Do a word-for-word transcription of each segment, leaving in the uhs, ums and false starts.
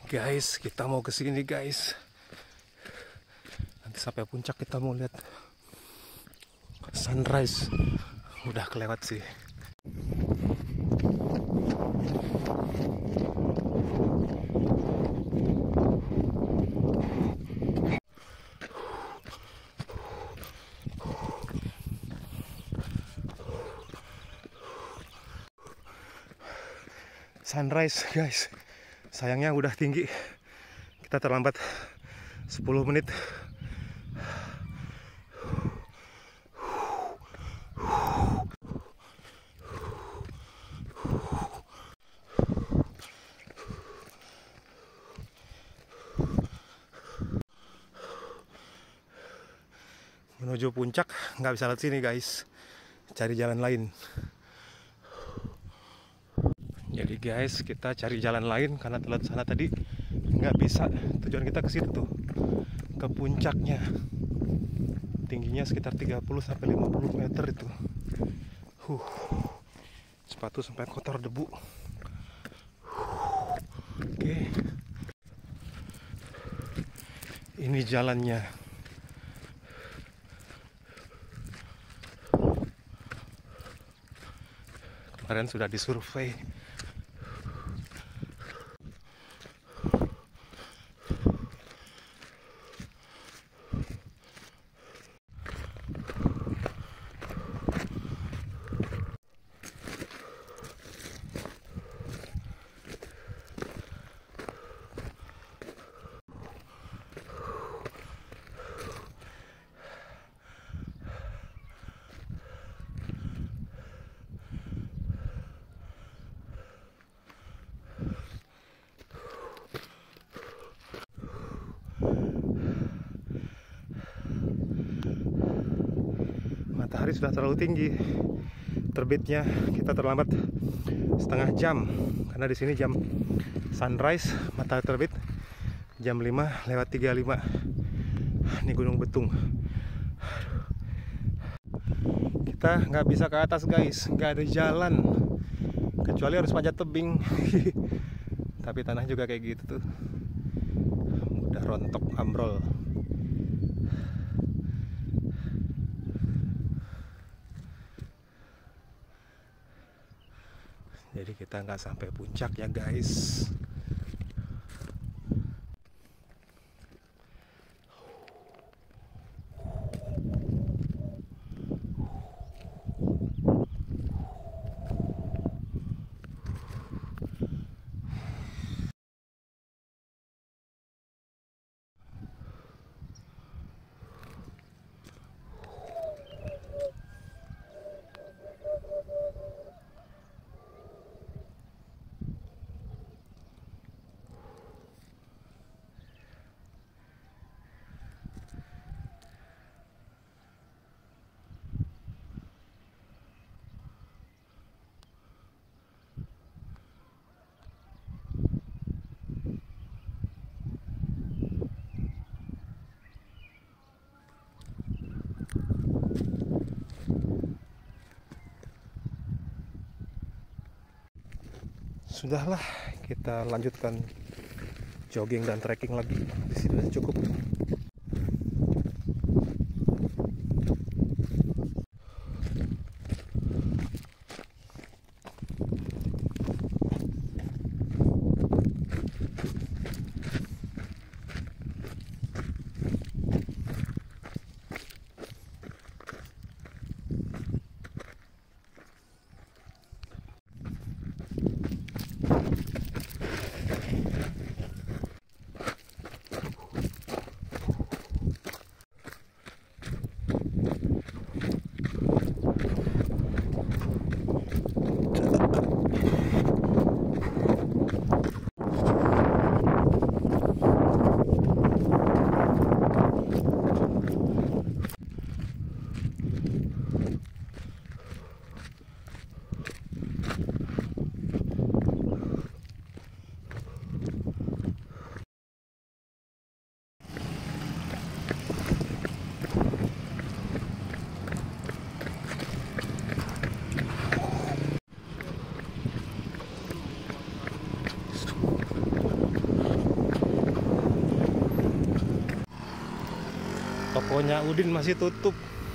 Guys, kita mau ke sini guys. Nanti sampai puncak kita mau lihat sunrise. Udah kelewat sih. Sunrise guys. Sayangnya udah tinggi. Kita terlambat sepuluh menit. Menuju puncak nggak bisa lewat sini guys. Cari jalan lain. Jadi guys, kita cari jalan lain karena telat sana tadi nggak bisa. Tujuan kita ke situ tuh, ke puncaknya. Tingginya sekitar tiga puluh sampai lima puluh meter itu. Huh. Sepatu sampai kotor debu. Huh. Oke. Ini jalannya. Kemarin sudah disurvei. Matahari sudah terlalu tinggi. Terbitnya kita terlambat setengah jam karena di sini jam sunrise, matahari terbit jam lima lewat tiga puluh lima. Ini Gunung Betung. Kita nggak bisa ke atas guys, nggak ada jalan kecuali harus panjat tebing. Tapi tanah juga kayak gitu tuh, udah rontok ambrol. Jadi kita nggak sampai puncak ya guys. Sudahlah, kita lanjutkan jogging dan trekking lagi. Di sini sudah cukup. Tokonya Udin masih tutup.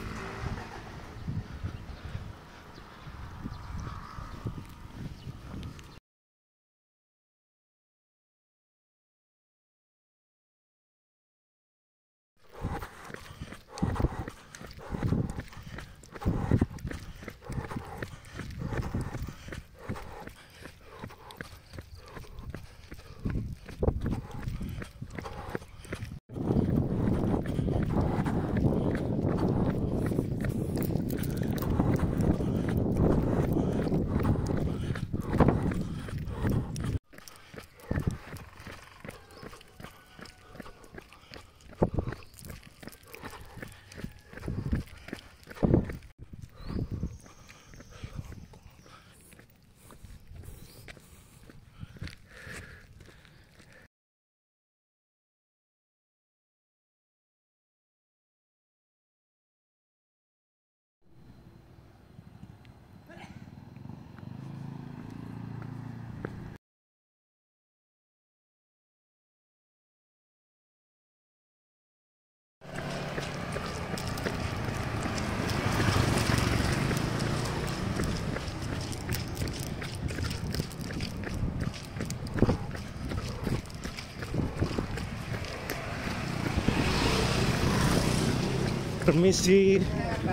Permisi.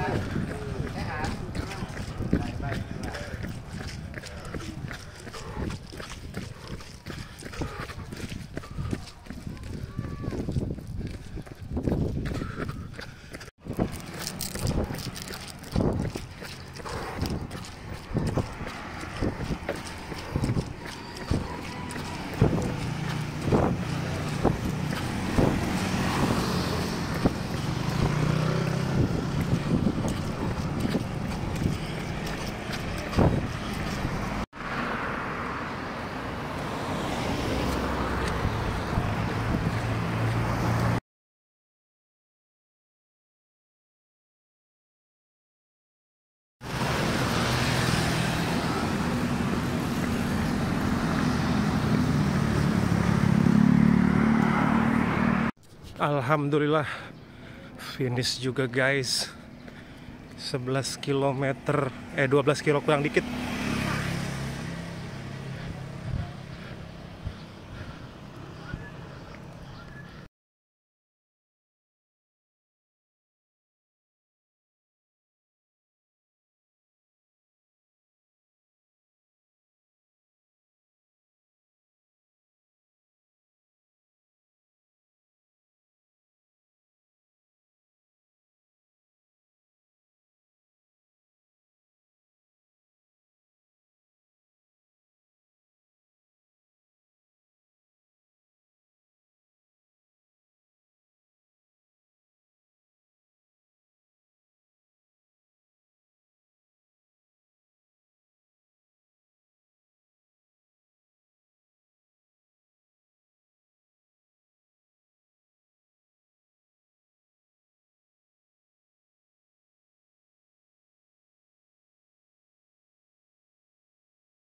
Alhamdulillah finish juga guys. Sebelas kilometer, eh dua belas kilo kurang dikit.